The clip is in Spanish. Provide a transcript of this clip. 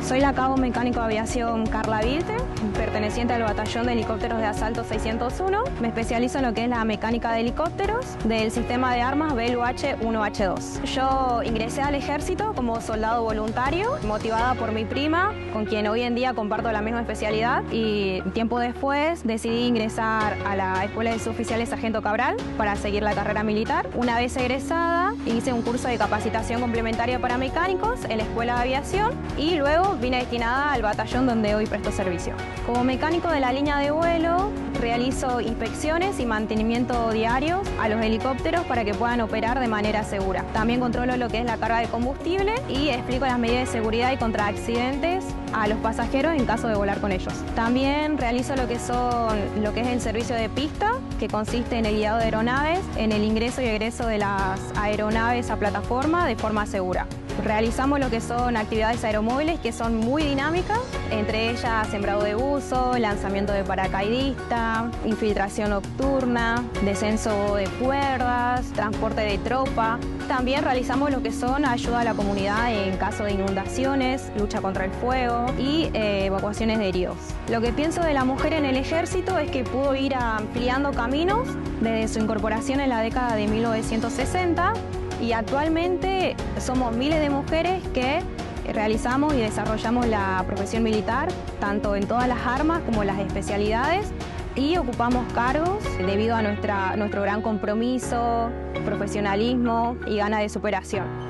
Soy la cabo mecánico de aviación Carla Vilte, perteneciente al batallón de helicópteros de asalto 601. Me especializo en lo que es la mecánica de helicópteros del sistema de armas BLUH-1H2. Yo ingresé al ejército como soldado voluntario, motivada por mi prima, con quien hoy en día comparto la misma especialidad, y tiempo después decidí ingresar a la Escuela de Suboficiales Sargento Cabral para seguir la carrera militar. Una vez egresada, hice un curso de capacitación complementaria para mecánicos en la Escuela de Aviación y luego vine destinada al batallón donde hoy presto servicio. Como mecánico de la línea de vuelo, realizo inspecciones y mantenimiento diarios a los helicópteros para que puedan operar de manera segura. También controlo lo que es la carga de combustible y explico las medidas de seguridad y contra accidentes a los pasajeros en caso de volar con ellos. También realizo lo que es el servicio de pista, que consiste en el guiado de aeronaves, en el ingreso y egreso de las aeronaves a plataforma de forma segura. Realizamos lo que son actividades aeromóviles que son muy dinámicas, entre ellas sembrado de buzo, lanzamiento de paracaidista, infiltración nocturna, descenso de cuerdas, transporte de tropa. También realizamos lo que son ayuda a la comunidad en caso de inundaciones, lucha contra el fuego y evacuaciones de heridos. Lo que pienso de la mujer en el ejército es que pudo ir ampliando caminos desde su incorporación en la década de 1960 y actualmente somos miles de mujeres que realizamos y desarrollamos la profesión militar, tanto en todas las armas como en las especialidades, y ocupamos cargos debido a nuestro gran compromiso, profesionalismo y ganas de superación.